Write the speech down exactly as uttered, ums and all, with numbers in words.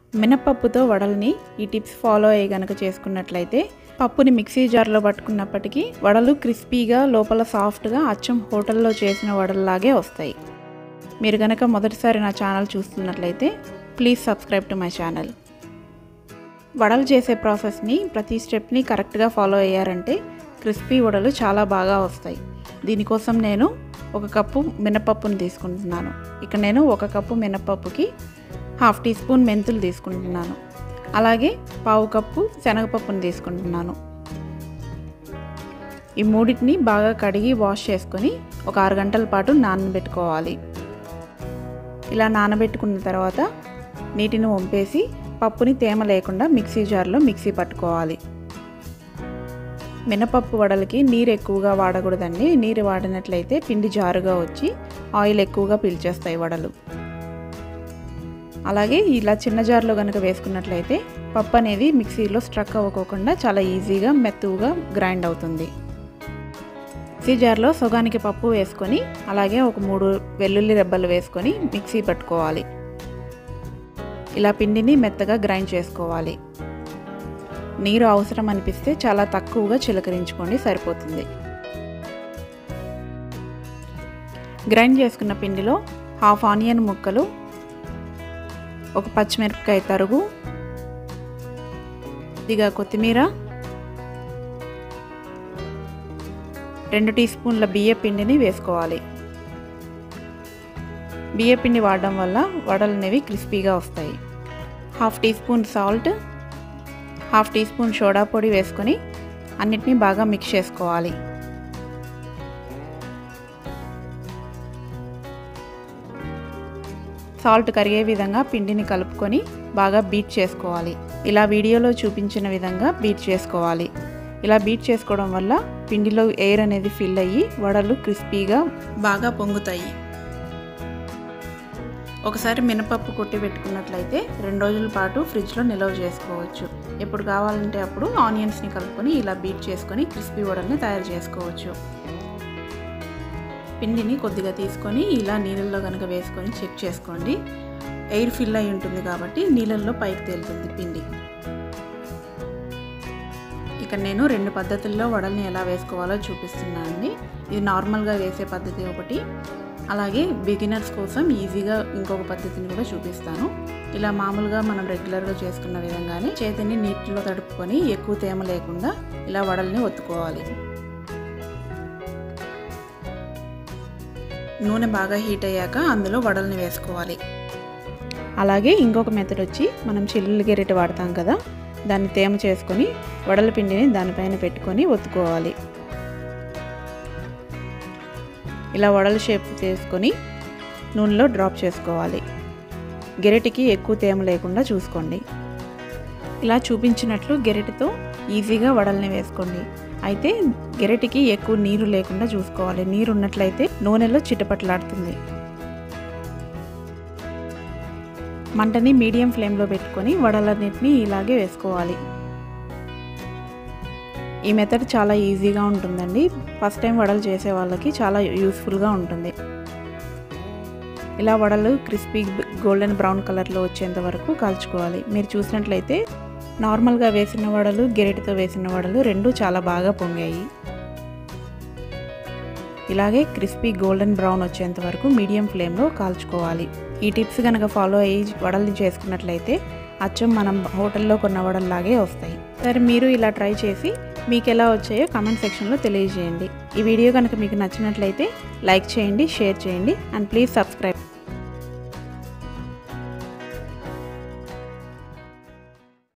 మినపప్పుతో వడల్ని ఈ tips follow అయ్యి గనక చేసుకున్నట్లయితే పప్పుని మిక్సీ జార్లో పట్టుకున్నప్పటికీ వడలు క్రిస్పీగా లోపల సాఫ్ట్గా అచ్చం హోటల్లో చేసిన వడల్లాగే వస్తాయి. మీరు గనక మొదటిసారి నా ఛానల్ చూస్తున్నట్లయితే please subscribe to my channel. వడలు చేసే ప్రాసెస్ని ప్రతి స్టెప్ని కరెక్ట్గా ఫాలో అయ్యారంటే క్రిస్పీ వడలు చాలా బాగా వస్తాయి. దీనికోసం నేను ఒక కప్పు మినపప్పుని తీసుకుంటున్నాను. ఇక్కడ నేను ఒక కప్పు మినపప్పుకి హాఫ్ టీ స్పూన్ మెంతులు తీసుకుంటున్నాను. అలాగే పావు కప్పు శనగపప్పుని తీసుకుంటున్నాను. ఈ మూడింటిని బాగా కడిగి వాష్ చేసుకొని ఒక ఆరు గంటల పాటు నానబెట్టుకోవాలి. ఇలా నానబెట్టుకున్న తర్వాత నీటిని వంపేసి పప్పుని తేమ లేకుండా మిక్సీ జార్లో మిక్సీ పట్టుకోవాలి. మినపప్పు వడలకి నీరు ఎక్కువగా వాడకూడదండి. నీరు వాడినట్లయితే పిండి జారుగా వచ్చి ఆయిల్ ఎక్కువగా పీల్చేస్తాయి వడలు. అలాగే ఇలా చిన్న జార్లో కనుక వేసుకున్నట్లయితే పప్పు అనేది మిక్సీలో స్ట్రక్ అవ్వకోకుండా చాలా ఈజీగా మెత్తగా గ్రైండ్ అవుతుంది. మిక్సీ జార్లో సగానికి పప్పు వేసుకొని అలాగే ఒక మూడు వెల్లుల్లి రెబ్బలు వేసుకొని మిక్సీ పట్టుకోవాలి. ఇలా పిండిని మెత్తగా గ్రైండ్ చేసుకోవాలి. నీరు అవసరం అనిపిస్తే చాలా తక్కువగా చిలకరించుకోండి, సరిపోతుంది. గ్రైండ్ చేసుకున్న పిండిలో హాఫ్ ఆనియన్ ముక్కలు, ఒక పచ్చిమిరపకాయ తరుగు, కొద్దిగా కొత్తిమీర, రెండు టీ స్పూన్ల బియ్య పిండిని వేసుకోవాలి. బియ్య పిండి వాడడం వల్ల వడలు అనేవి క్రిస్పీగా వస్తాయి. Half tea spoon salt, half tea spoon soda పొడి వేసుకొని అన్నిటినీ బాగా మిక్స్ చేసుకోవాలి. సాల్ట్ కరిగే విధంగా పిండిని కలుపుకొని బాగా బీట్ చేసుకోవాలి. ఇలా వీడియోలో చూపించిన విధంగా బీట్ చేసుకోవాలి. ఇలా బీట్ చేసుకోవడం వల్ల పిండిలో ఎయిర్ అనేది ఫిల్ అయ్యి వడలు క్రిస్పీగా బాగా పొంగుతాయి. ఒకసారి మినపప్పు కొట్టి పెట్టుకున్నట్లయితే రెండు రోజుల పాటు ఫ్రిడ్జ్లో నిల్వ చేసుకోవచ్చు. ఎప్పుడు కావాలంటే అప్పుడు ఆనియన్స్ని కలుపుకొని ఇలా బీట్ చేసుకొని క్రిస్పీ వడల్ని తయారు చేసుకోవచ్చు. పిండిని కొద్దిగా తీసుకొని ఇలా నీళ్ళల్లో కనుక వేసుకొని చెక్ చేసుకోండి. ఎయిర్ ఫిల్ అయి ఉంటుంది కాబట్టి నీళ్ళల్లో పైకి తేలుతుంది పిండి. ఇక్కడ నేను రెండు పద్ధతుల్లో వడల్ని ఎలా వేసుకోవాలో చూపిస్తున్నానండి. ఇది నార్మల్గా వేసే పద్ధతి ఒకటి, అలాగే బిగినర్స్ కోసం ఈజీగా ఇంకొక పద్ధతిని కూడా చూపిస్తాను. ఇలా మామూలుగా మనం రెగ్యులర్గా చేసుకున్న విధంగానే చేతిని నీటిలో తడుపుకొని ఎక్కువ తేమ లేకుండా ఇలా వడల్ని ఒత్తుకోవాలి. నూనె బాగా హీట్ అయ్యాక అందులో వడల్ని వేసుకోవాలి. అలాగే ఇంకొక మెథడ్ వచ్చి మనం చిల్లులు గెరిట వాడతాం కదా, దాన్ని తేమ చేసుకొని వడల పిండిని దానిపైన పెట్టుకొని ఒత్తుకోవాలి. ఇలా వడల షేప్ చేసుకొని నూనెలో డ్రాప్ చేసుకోవాలి. గెరిటికి ఎక్కువ తేమ లేకుండా చూసుకోండి. ఇలా చూపించినట్లు గెరిటితో ఈజీగా వడల్ని వేసుకోండి. అయితే గెరిటికి ఎక్కువ నీరు లేకుండా చూసుకోవాలి. నీరు ఉన్నట్లయితే నూనెలో చిటపట్లాడుతుంది. మంటని మీడియం ఫ్లేమ్లో పెట్టుకొని వడలన్నిటిని ఇలాగే వేసుకోవాలి. ఈ మెథడ్ చాలా ఈజీగా ఉంటుందండి. ఫస్ట్ టైం వడలు చేసే వాళ్ళకి చాలా యూస్ఫుల్గా ఉంటుంది. ఇలా వడలు క్రిస్పీ గోల్డెన్ బ్రౌన్ కలర్లో వచ్చేంత వరకు కాల్చుకోవాలి. మీరు చూసినట్లయితే నార్మల్గా వేసిన వడలు, గెరిటితో వేసిన వడలు రెండు చాలా బాగా పొంగాయి. ఇలాగే క్రిస్పీ గోల్డెన్ బ్రౌన్ వచ్చేంత వరకు మీడియం ఫ్లేమ్లో కాల్చుకోవాలి. ఈ టిప్స్ కనుక ఫాలో అయ్యి వడల్ని చేసుకున్నట్లయితే అచ్చం మనం హోటల్లో కొన్న వడల్లాగే వస్తాయి. సరే, మీరు ఇలా ట్రై చేసి మీకు ఎలా వచ్చాయో కామెంట్ సెక్షన్లో తెలియజేయండి. ఈ వీడియో కనుక మీకు నచ్చినట్లయితే లైక్ చేయండి, షేర్ చేయండి అండ్ ప్లీజ్ సబ్స్క్రైబ్.